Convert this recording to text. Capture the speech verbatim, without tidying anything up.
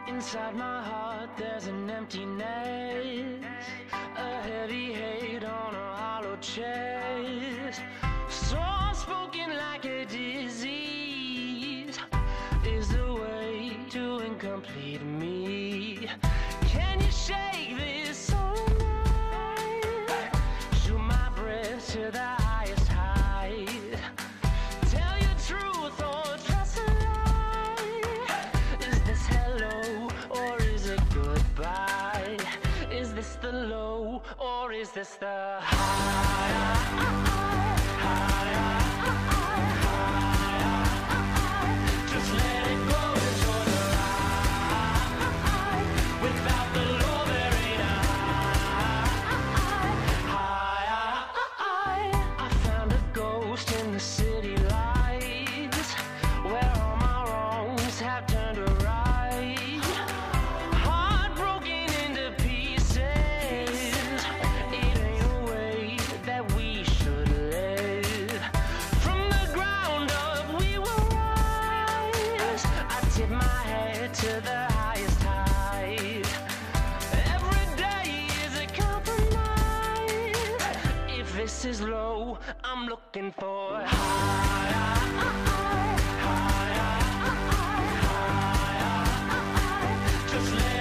Inside my heart there's an emptiness, a heavy hate on a hollow chest. Soul spoken like a disease is the way to incomplete me. Can you shake this soul of mine? Shoot my breath to the highest height. Tell your truth or trust a lie. Is this hello or is it goodbye? Is this the low or is this the high? Just let it go, enjoy the ride. Without the low there ain't a high. I found a ghost in the city lights, where all my wrongs have turned to right. Heart broken into pieces, it ain't a way that we should live. From the ground up we will rise. I tip my head to the highest height. Every day is a compromise. If this is low, I'm looking for higher. Just let